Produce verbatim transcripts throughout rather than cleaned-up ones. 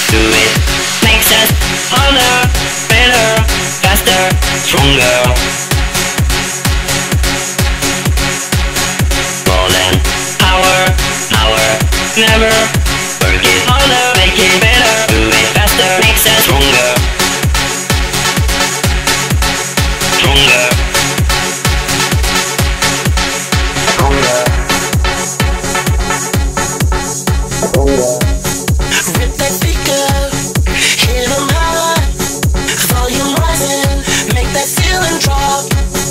do it. Makes us harder, better, faster, stronger. More than power, power, never. Work it harder, make it better, do it faster, makes us stronger. Stronger. Stronger. Stronger. Rip that speaker, hit 'em hard, volume rising, make that ceiling drop.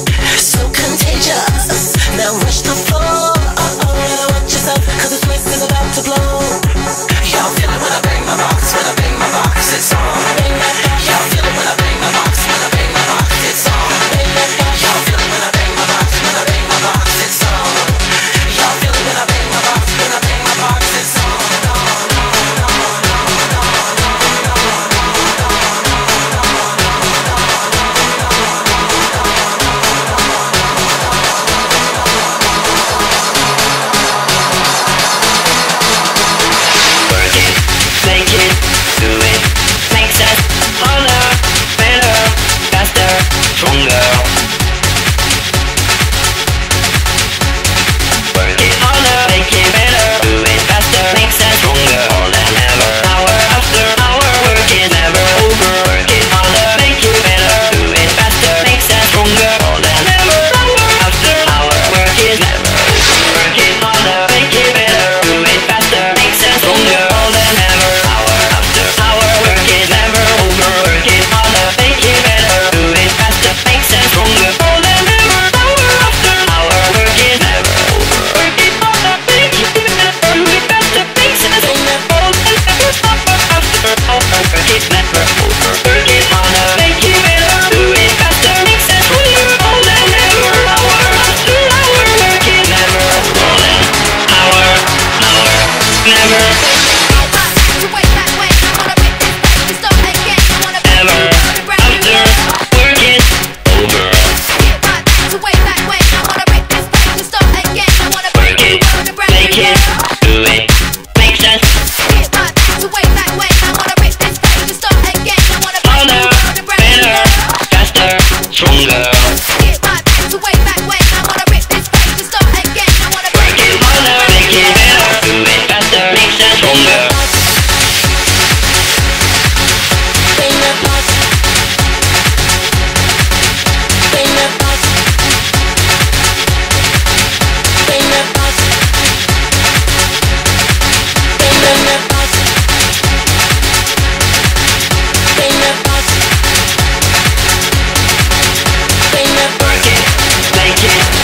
So contagious, now rush the floor. Uh oh, better watch yourself, cause this place is about to blow. Y'all feel it when I bang my box, when I bang my box, it's on. Y'all feel it when I bang my box, when I bang my box, it's on. Y'all feel it when I bang my box, when I bang my box, it's on. Y'all feel it when I bang my box, when I bang my box, it's on.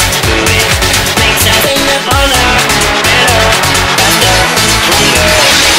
Stronger.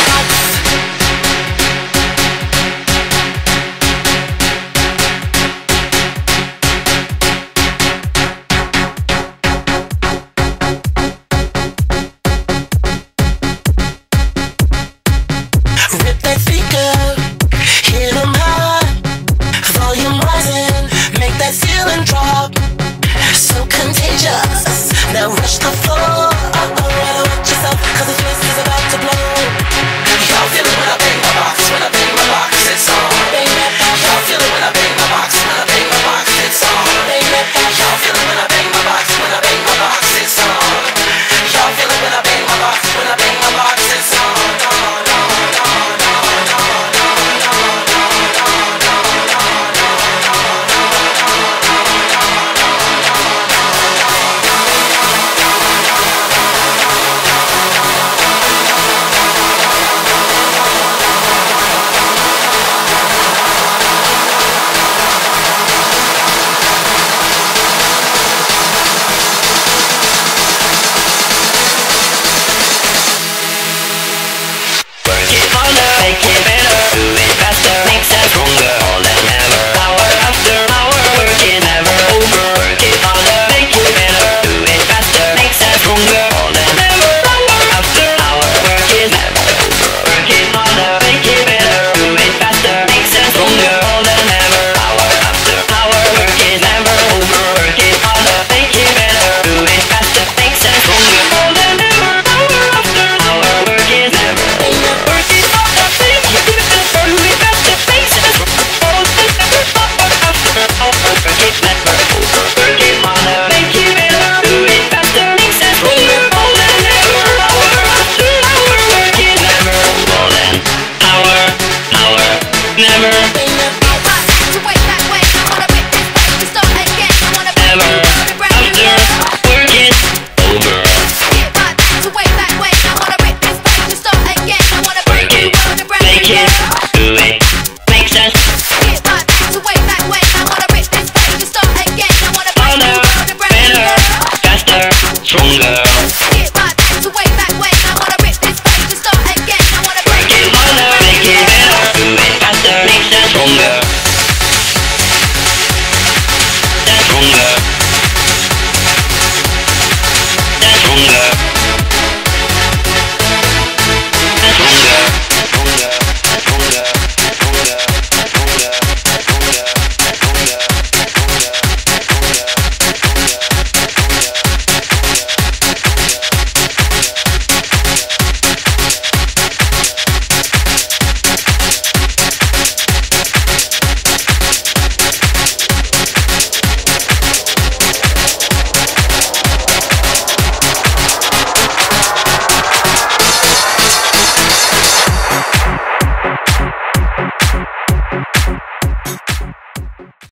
never